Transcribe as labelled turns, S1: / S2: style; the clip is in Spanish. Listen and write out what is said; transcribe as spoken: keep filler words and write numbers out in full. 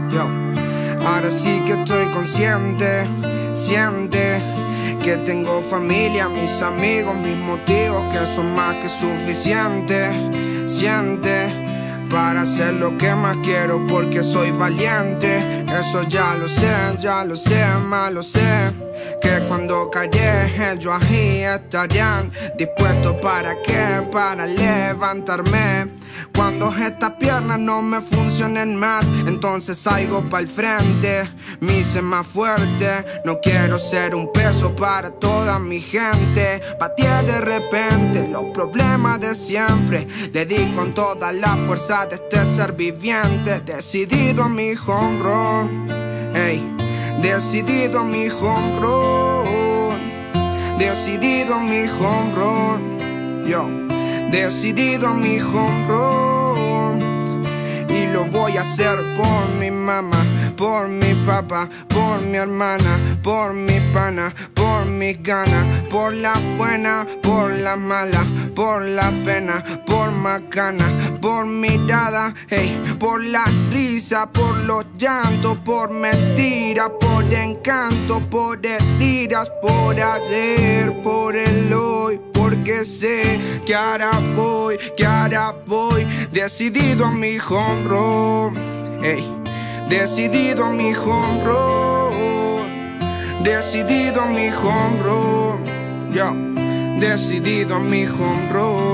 S1: Yo, ahora sí que estoy consciente, siente que tengo familia, mis amigos, mis motivos que son más que suficientes. Siente para hacer lo que más quiero porque soy valiente. Eso ya lo sé, ya lo sé, más lo sé. Que cuando callé ellos ahí estarían dispuestos para qué, para levantarme. Cuando estas piernas no me funcionen más, entonces salgo para el frente, me hice más fuerte. No quiero ser un peso para toda mi gente. Pateé de repente los problemas de siempre. Le di con toda la fuerza de este ser viviente. Decidido a mi home run, hey, decidido a mi home run, decidido a mi home run, yo, decidido a mi home run. Y lo voy a hacer por mi mamá, por mi papá, por mi hermana, por mi pana, por mis ganas, por la buena, por la mala, por la pena, por macana, por mirada, hey, por la risa, por los llantos, por mentiras, por encanto, por heridas, por ayer, por el hoy. Porque sé que ahora voy, que ahora voy decidido a mi home run, hey, decidido a mi home run, decidido a mi home run, yo, decidido a mi home run.